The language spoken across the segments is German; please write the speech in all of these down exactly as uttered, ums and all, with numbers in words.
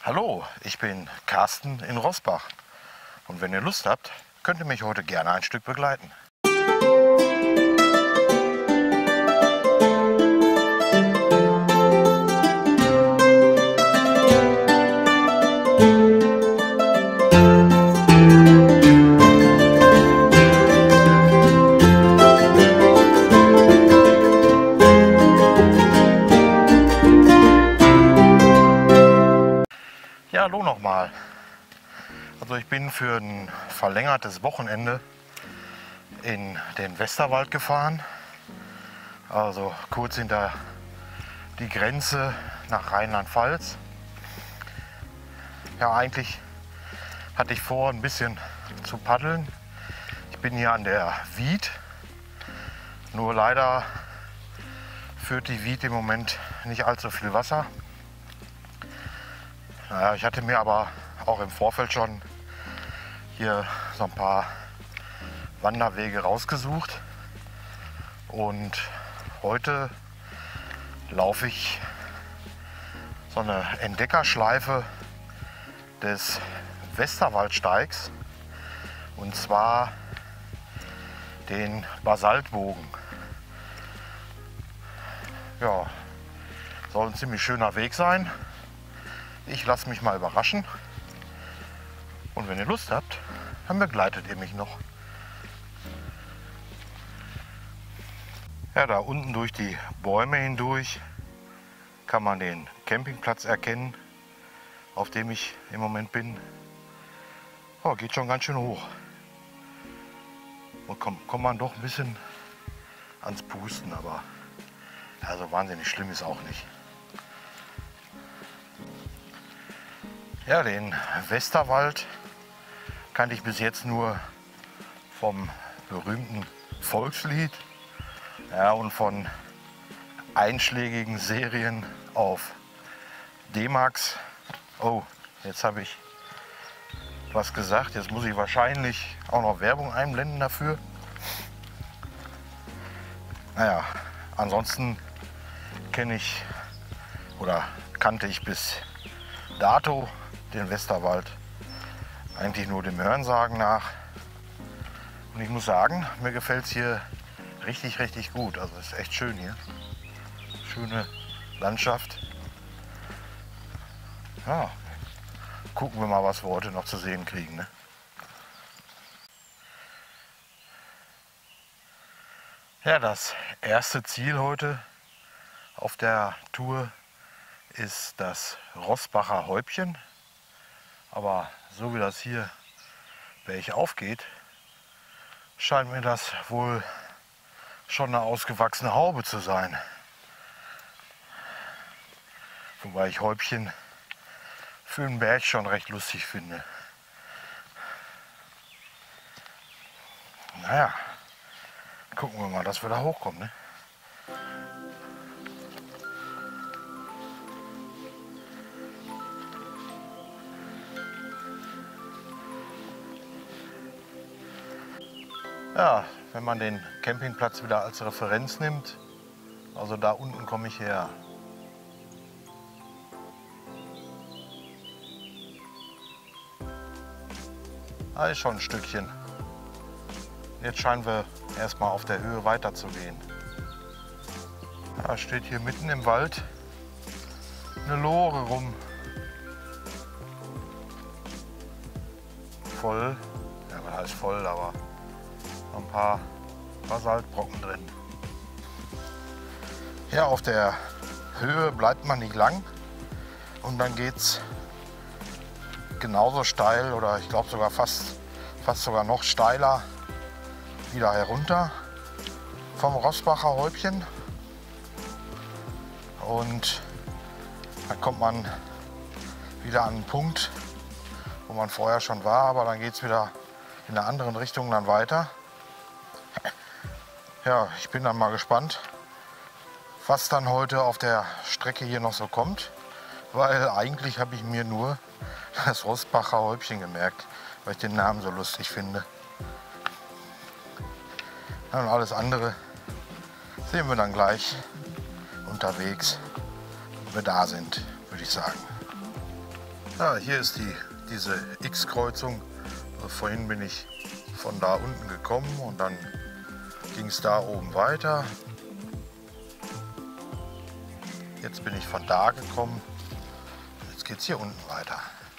Hallo, ich bin Carsten in Roßbach und wenn ihr Lust habt, könnt ihr mich heute gerne ein Stück begleiten. Ja, hallo nochmal. Also ich bin für ein verlängertes Wochenende in den Westerwald gefahren, also kurz hinter die Grenze nach Rheinland-Pfalz. Ja, eigentlich hatte ich vor, ein bisschen zu paddeln. Ich bin hier an der Wied, nur leider führt die Wied im Moment nicht allzu viel Wasser. Naja, ich hatte mir aber auch im Vorfeld schon hier so ein paar Wanderwege rausgesucht und heute laufe ich so eine Entdeckerschleife des Westerwaldsteigs und zwar den Basaltbogen. Ja, soll ein ziemlich schöner Weg sein. Ich lasse mich mal überraschen und wenn ihr Lust habt, dann begleitet ihr mich noch. Ja, da unten durch die Bäume hindurch kann man den Campingplatz erkennen, auf dem ich im Moment bin. Oh, geht schon ganz schön hoch. Und kommt, kommt man doch ein bisschen ans Pusten, aber ja, so wahnsinnig schlimm ist auch nicht. Ja, den Westerwald kannte ich bis jetzt nur vom berühmten Volkslied, ja, und von einschlägigen Serien auf D-Max. Oh, jetzt habe ich was gesagt. Jetzt muss ich wahrscheinlich auch noch Werbung einblenden dafür. Naja, ansonsten kenne ich oder kannte ich bis dato den Westerwald eigentlich nur dem Hörensagen nach. Und ich muss sagen, mir gefällt es hier richtig, richtig gut. Also es ist echt schön hier. Schöne Landschaft. Ja, gucken wir mal, was wir heute noch zu sehen kriegen, ne? Ja, das erste Ziel heute auf der Tour ist das Roßbacher Häubchen. Aber so wie das hier bergauf geht, scheint mir das wohl schon eine ausgewachsene Haube zu sein. Wobei ich Häubchen für einen Berg schon recht lustig finde. Naja, gucken wir mal, dass wir da hochkommen, ne? Ja, wenn man den Campingplatz wieder als Referenz nimmt, also da unten komme ich her. Da ist schon ein Stückchen. Jetzt scheinen wir erstmal auf der Höhe weiter zu gehen. Da steht hier mitten im Wald eine Lore rum. Voll, ja, was heißt voll, aber ein paar Basaltbrocken drin. Ja, auf der Höhe bleibt man nicht lang und dann geht es genauso steil oder ich glaube sogar fast, fast sogar noch steiler wieder herunter vom Roßbacher Häubchen und dann kommt man wieder an einen Punkt, wo man vorher schon war, aber dann geht es wieder in der anderen Richtung dann weiter. Ja, ich bin dann mal gespannt, was dann heute auf der Strecke hier noch so kommt, weil eigentlich habe ich mir nur das Roßbacher Häubchen gemerkt, weil ich den Namen so lustig finde. Und alles andere sehen wir dann gleich unterwegs, wenn wir da sind, würde ich sagen. Ja, hier ist die, diese X-Kreuzung. Also vorhin bin ich von da unten gekommen und dann ging es da oben weiter. Jetzt bin ich von da gekommen. Jetzt geht es hier unten weiter.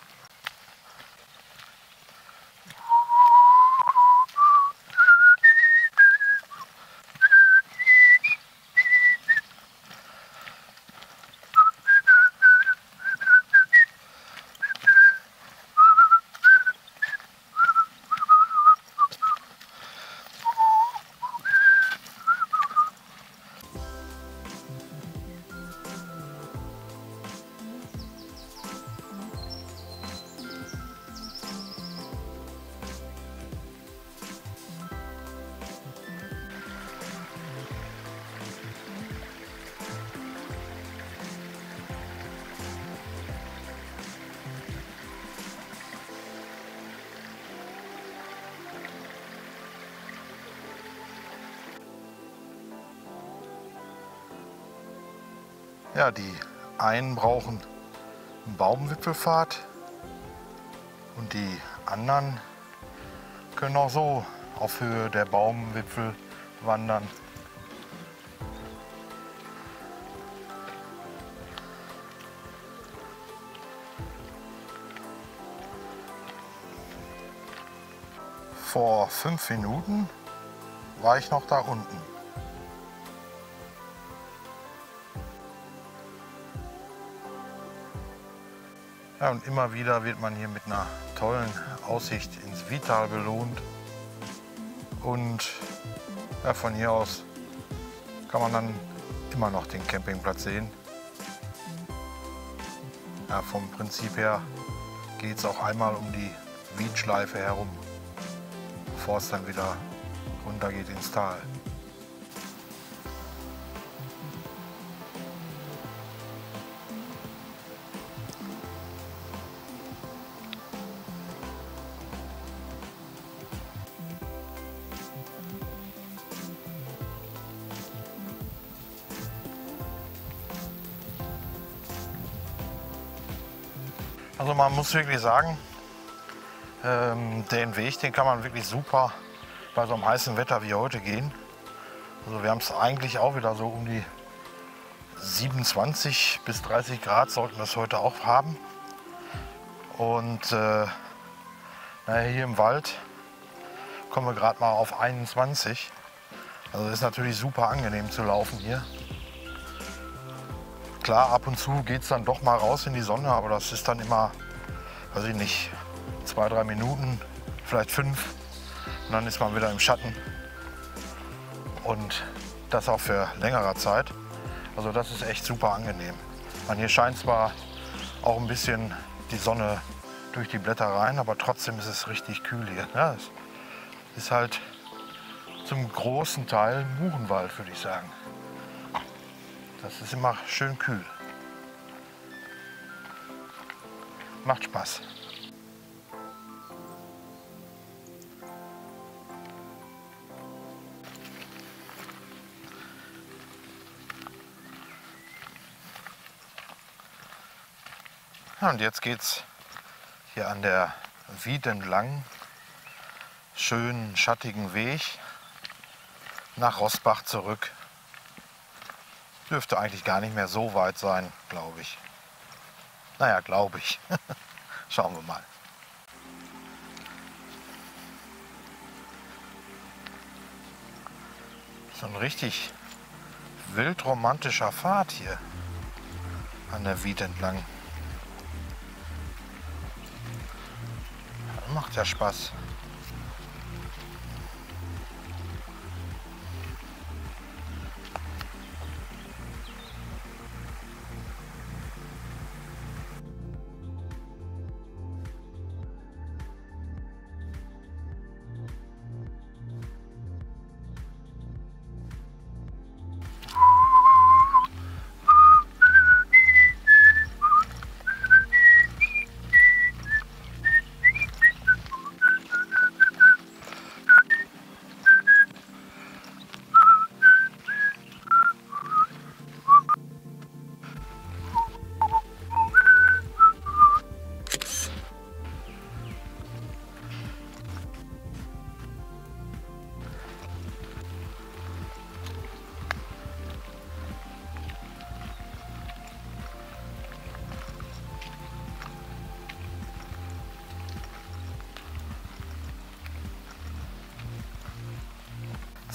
Ja, die einen brauchen einen Baumwipfelpfad und die anderen können auch so auf Höhe der Baumwipfel wandern. Vor fünf Minuten war ich noch da unten. Ja, und immer wieder wird man hier mit einer tollen Aussicht ins Vital belohnt. Und ja, von hier aus kann man dann immer noch den Campingplatz sehen. Ja, vom Prinzip her geht es auch einmal um die Wiedschleife herum, bevor es dann wieder runter geht ins Tal. Also man muss wirklich sagen, ähm, den Weg, den kann man wirklich super bei so einem heißen Wetter wie heute gehen. Also wir haben es eigentlich auch wieder so um die siebenundzwanzig bis dreißig Grad sollten wir es heute auch haben. Und äh, naja, hier im Wald kommen wir gerade mal auf einundzwanzig. Also ist natürlich super angenehm zu laufen hier. Klar, ab und zu geht es dann doch mal raus in die Sonne, aber das ist dann immer, weiß ich nicht, zwei, drei Minuten, vielleicht fünf. Und dann ist man wieder im Schatten. Und das auch für längere Zeit. Also das ist echt super angenehm. Man, hier scheint zwar auch ein bisschen die Sonne durch die Blätter rein, aber trotzdem ist es richtig kühl hier. Ja, es ist halt zum großen Teil Buchenwald, würde ich sagen. Das ist immer schön kühl. Macht Spaß. Ja, und jetzt geht's hier an der Wied entlang, schönen schattigen Weg nach Roßbach zurück. Dürfte eigentlich gar nicht mehr so weit sein, glaube ich. Naja, glaube ich. Schauen wir mal. So ein richtig wildromantischer Pfad hier an der Wied entlang. Das macht ja Spaß.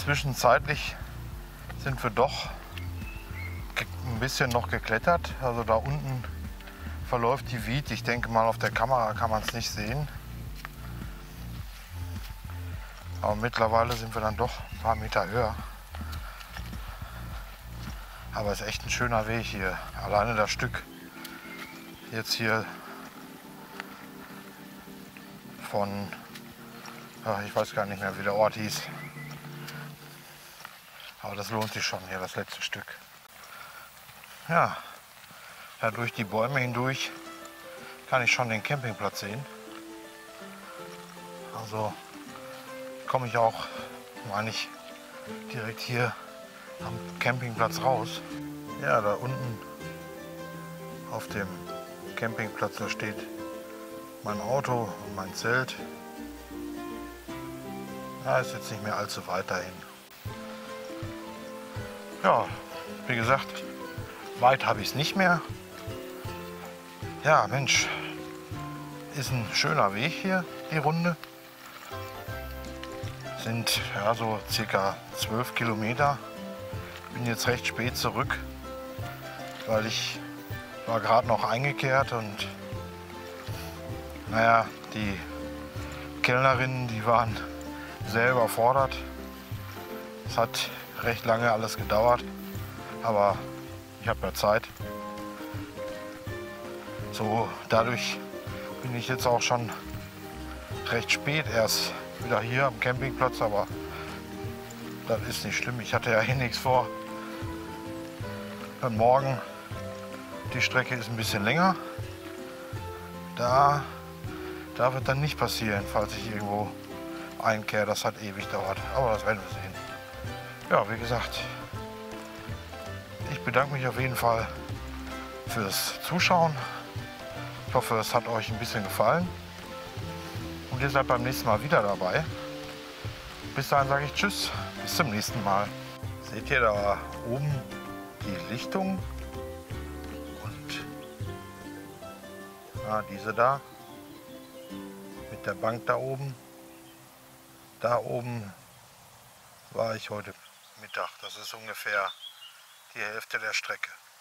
Zwischenzeitlich sind wir doch ein bisschen noch geklettert. Also da unten verläuft die Wied. Ich denke mal, auf der Kamera kann man es nicht sehen. Aber mittlerweile sind wir dann doch ein paar Meter höher. Aber es ist echt ein schöner Weg hier. Alleine das Stück jetzt hier von, ach, ich weiß gar nicht mehr, wie der Ort hieß. Aber das lohnt sich schon hier, das letzte Stück. Ja, ja, durch die Bäume hindurch kann ich schon den Campingplatz sehen. Also komme ich auch, meine ich, direkt hier am Campingplatz raus. Ja, da unten auf dem Campingplatz, da steht mein Auto und mein Zelt. Ja, ist jetzt nicht mehr allzu weit dahin. Ja, wie gesagt, weit habe ich es nicht mehr. Ja, Mensch, ist ein schöner Weg hier, die Runde. Sind ja so circa zwölf Kilometer. Bin jetzt recht spät zurück, weil ich war gerade noch eingekehrt und naja, die Kellnerinnen, die waren sehr überfordert. Es hat recht lange alles gedauert, aber ich habe ja Zeit. So, dadurch bin ich jetzt auch schon recht spät erst wieder hier am Campingplatz, aber das ist nicht schlimm. Ich hatte ja hier nichts vor. Und morgen, die Strecke ist ein bisschen länger. Da, da wird dann nicht passieren, falls ich irgendwo einkehre. Das hat ewig dauert, aber das werden wir sehen. Ja, wie gesagt, ich bedanke mich auf jeden Fall fürs Zuschauen. Ich hoffe, es hat euch ein bisschen gefallen. Und ihr seid beim nächsten Mal wieder dabei. Bis dahin sage ich Tschüss, bis zum nächsten Mal. Seht ihr da oben die Lichtung? Und ah, diese da, mit der Bank da oben. Da oben war ich heute Mittag. Das ist ungefähr die Hälfte der Strecke.